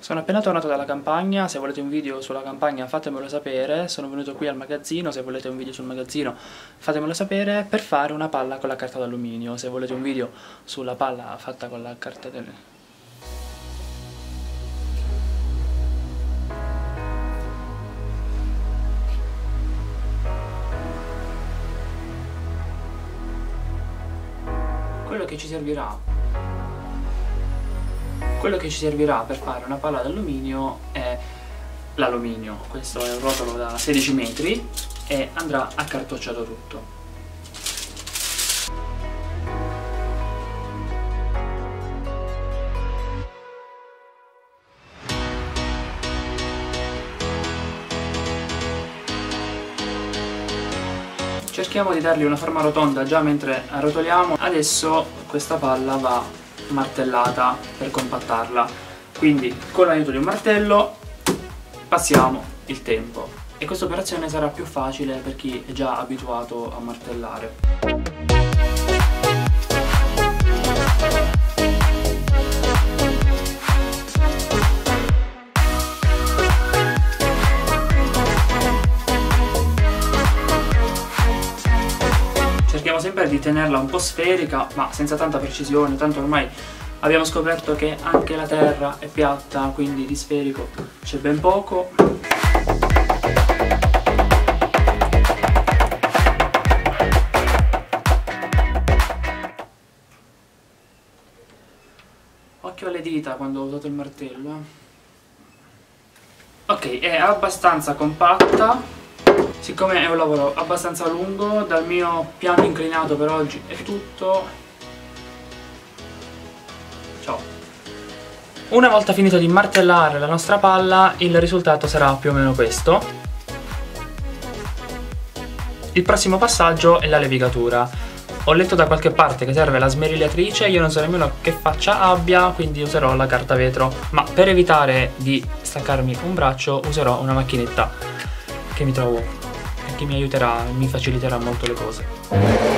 Sono appena tornato dalla campagna, se volete un video sulla campagna fatemelo sapere, sono venuto qui al magazzino, se volete un video sul magazzino fatemelo sapere, per fare una palla con la carta d'alluminio. Se volete un video sulla palla fatta con la carta del... Quello che ci servirà per fare una palla d'alluminio è l'alluminio. Questo è un rotolo da 16 metri e andrà accartocciato tutto. Cerchiamo di dargli una forma rotonda già mentre arrotoliamo. Adesso questa palla va martellata per compattarla, quindi con l'aiuto di un martello passiamo il tempo e questa operazione sarà più facile per chi è già abituato a martellare. Cerchiamo sempre di tenerla un po' sferica, ma senza tanta precisione, tanto ormai abbiamo scoperto che anche la terra è piatta, quindi di sferico c'è ben poco. Occhio alle dita quando ho usato il martello. Ok, è abbastanza compatta. Siccome è un lavoro abbastanza lungo, dal mio piano inclinato per oggi è tutto. Ciao! Una volta finito di martellare la nostra palla, il risultato sarà più o meno questo. Il prossimo passaggio è la levigatura. Ho letto da qualche parte che serve la smerigliatrice, io non so nemmeno che faccia abbia, quindi userò la carta vetro, ma per evitare di staccarmi un braccio userò una macchinetta che mi trovo, che mi aiuterà e mi faciliterà molto le cose.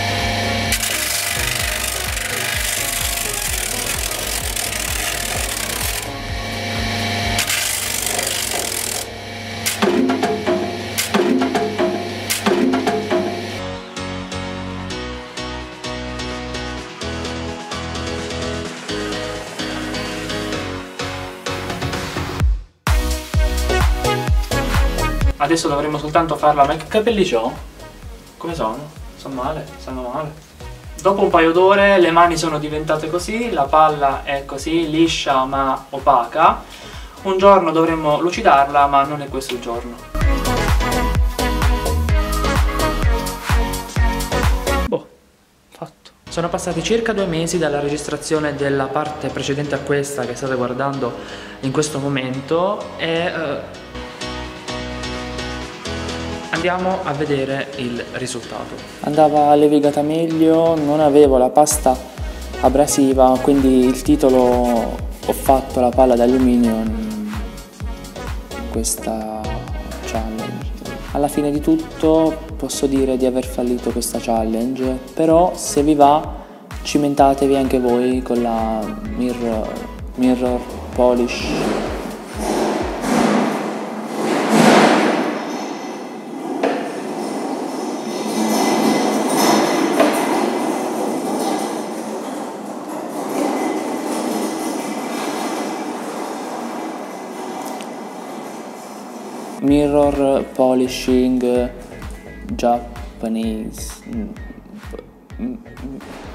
Adesso dovremo soltanto farla. Ma che capelli c'ho? Come sono? Sono male? Stanno male? Dopo un paio d'ore le mani sono diventate così, la palla è così, liscia ma opaca. Un giorno dovremmo lucidarla, ma non è questo il giorno. Boh, fatto. Sono passati circa 2 mesi dalla registrazione della parte precedente a questa che state guardando in questo momento e... andiamo a vedere il risultato. Andava levigata meglio, non avevo la pasta abrasiva, quindi il titolo "Ho fatto la palla d'alluminio" in questa challenge. Alla fine di tutto posso dire di aver fallito questa challenge, però se vi va cimentatevi anche voi con la mirror polish. Mirror polishing Japanese.